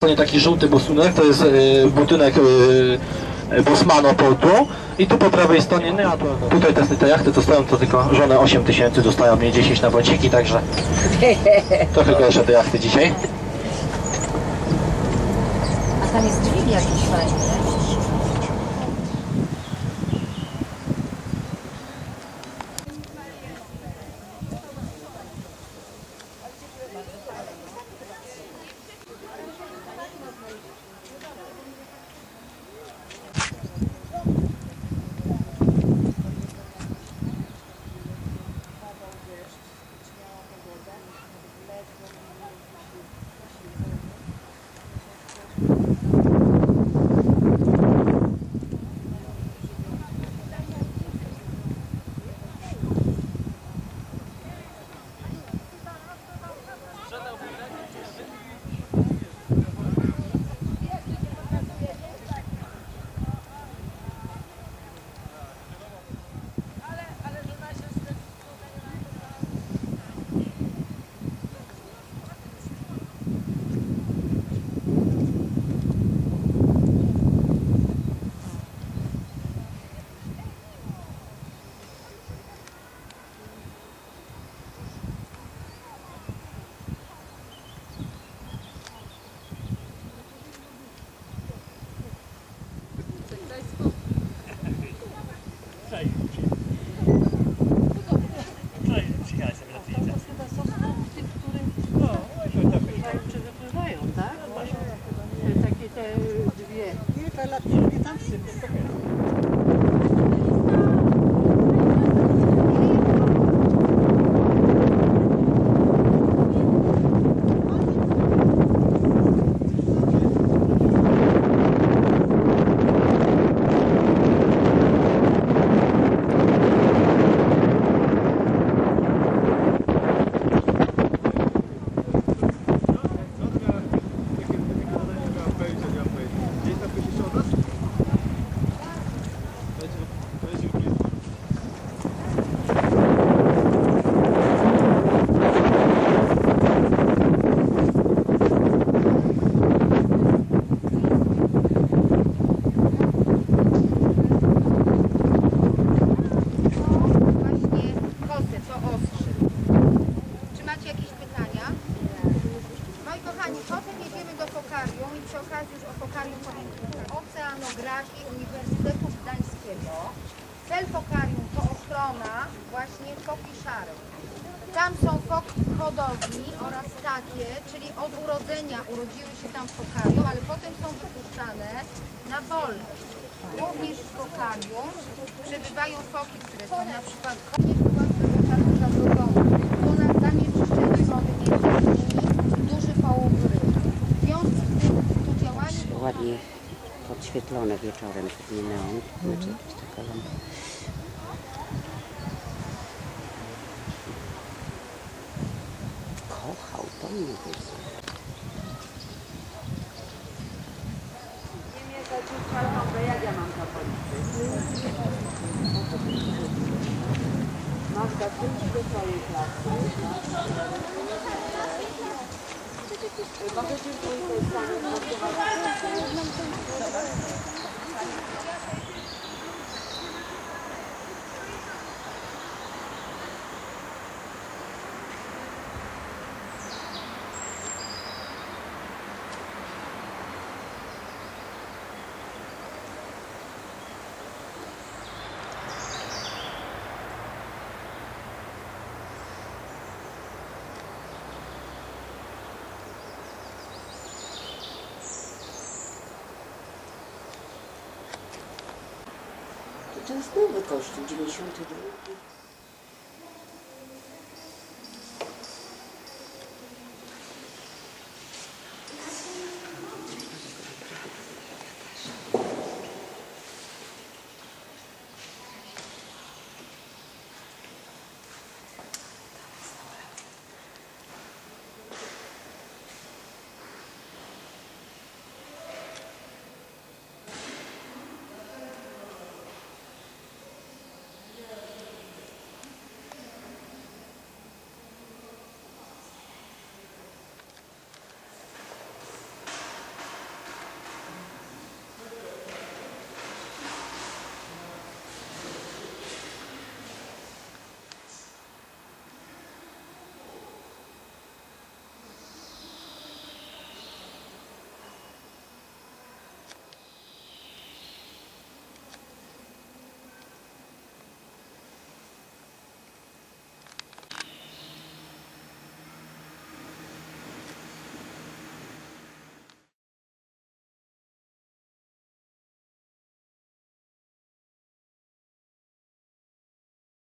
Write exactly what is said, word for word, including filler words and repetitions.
Taki żółty busunek, to jest y, budynek y, Bosmano Portu i tu po prawej stronie, no, a tutaj te, te jachty co stoją, to tylko żone osiem tysięcy, dostają mnie dziesięć na bąciki, także trochę gorsze te jachty dzisiaj. A tam jest dźwig jakiś fajny. Oceanografii Uniwersytetu Gdańskiego. Cel fokarium to ochrona właśnie foki szarej. Tam są foki w hodowli oraz takie, czyli od urodzenia urodziły się tam fokarium, ale potem są wypuszczane na wolność. Również w fokarium przebywają foki, które są na przykład ponad zanieczyszczenie wody, między innymi duży połów ryb. W związku z tym to działanie ładnie podświetlone wieczorem, taki neon, znaczy jakaś taka lampa. Kochał, to mnie wyzwał. Nie mnie za jak ja mam zapalić? Magda, wróć do swojej klasy. Możecie w To jest nowy kościół, dziewięćdziesiąty drugi.